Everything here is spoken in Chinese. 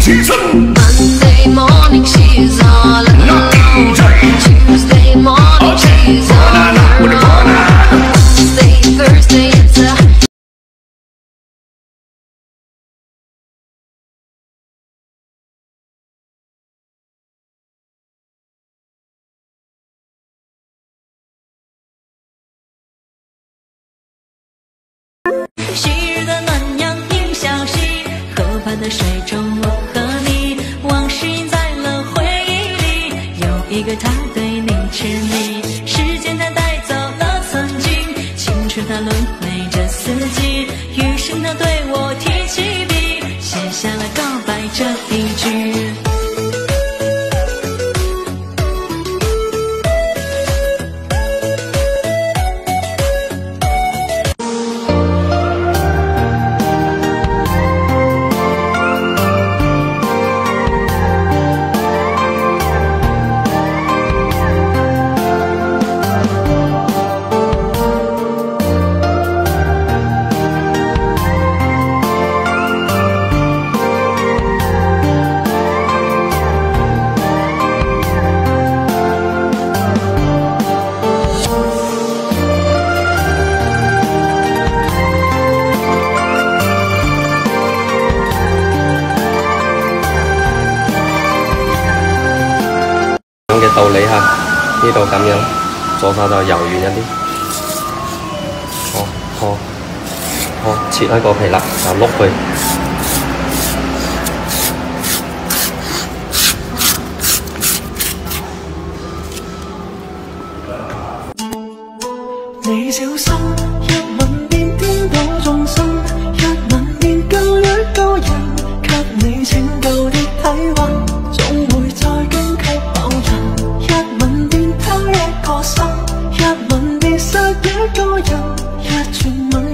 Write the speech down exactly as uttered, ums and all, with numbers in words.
起身。 Monday morning she's all alone. Tuesday morning she's all alone. Wednesday, Thursday it's a 昔日的暖阳映小溪，河畔的水中我和你，往事印在了回忆里。有一个他对你痴迷，时间它带走了曾经，青春它轮回着四季，余生它对我提起笔，写下了告白这一句。 嘅道理嚇，呢度咁樣，左手就柔軟一啲，哦哦哦，切開個皮啦，就碌佢。 你小心，一吻便顛倒眾生，一吻便救一個人，給你拯救的體溫，總會再驚給某人，一吻便偷一個心，一吻便殺一個人，一傳吻。